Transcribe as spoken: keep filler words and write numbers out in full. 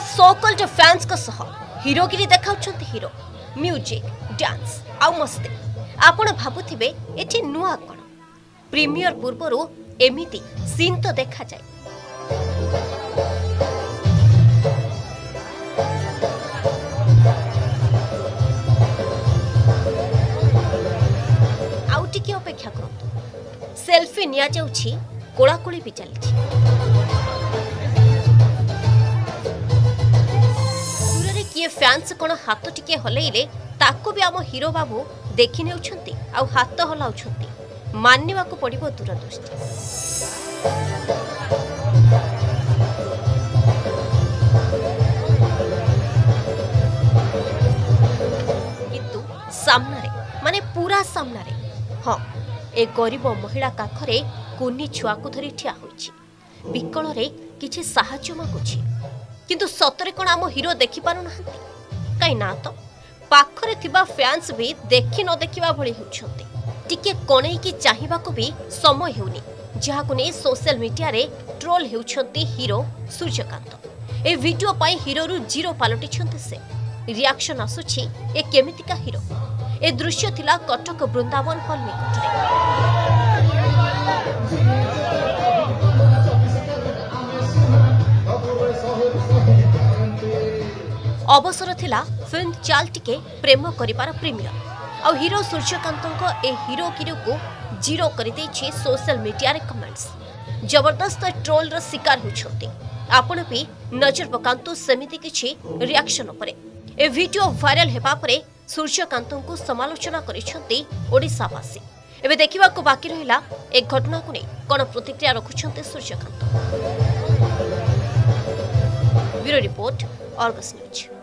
So-called fans का सह हीरोगिरी देखाउछंती हीरो म्यूजिक डांस आ मस्ती आपण भाबुथिबे एठी नुआ कोन प्रीमियर पूर्वरु एमिति सीन तो देखा जाए। आउ टिके अपेक्षा करंतु सेल्फी निया जाउछि कोलाकोली भी चली किए फैंस कौन हाथ टिके हलैले ताको भी आम हीरो बाबू देखि नेउछंती आउ हाथ हलाउछंती मानवा को पड़िबो दूरदृष्टि। किंतु सामने माने पूरा सामने हाँ ए गरीब महिला काखरे कुनी छुआ को धरी ठिया होइछि बिकल रे किछि साहाय्य मागुछि किंतु सतरे कोन आम हीरो देखि पारु नाहंती कई ना तो पाखरे थिबा फैंस भी देखि न देखिबा भली होछंती टिके कोनै की चाहिबा को भी समय हेउनी जहा को नै सोशल मीडिया रे ट्रोल हेउछंती हीरो सूर्यकांत। ए वीडियो पई हीरो रु जीरो पालटी छंती से रिएक्शन आसुछि ए केमितिका हीरो। ए दृश्य थिला कटक वृंदावन हॉल निकटरे अवसर थिला फिल्म चाल टिके प्रेम करिबार प्रीमियर आ हीरो सूर्यकांत ए हीरो गिरो को जीरो कर देछि सोशल मीडिया रे कमेंट्स जबरदस्त ट्रोल रो शिकार होछोती आपण भी नजर पकांतु समिति किछि रिएक्शन उपरे। ए वीडियो वायरल हेबा परे सूर्यकांत को समालोचना करिसंती ओडिसावासी। एबे देखिबा को बाकी रहिला एक घटना को नै कोन प्रतिक्रिया रखुछंती Suryakant. Bureau report Argus news.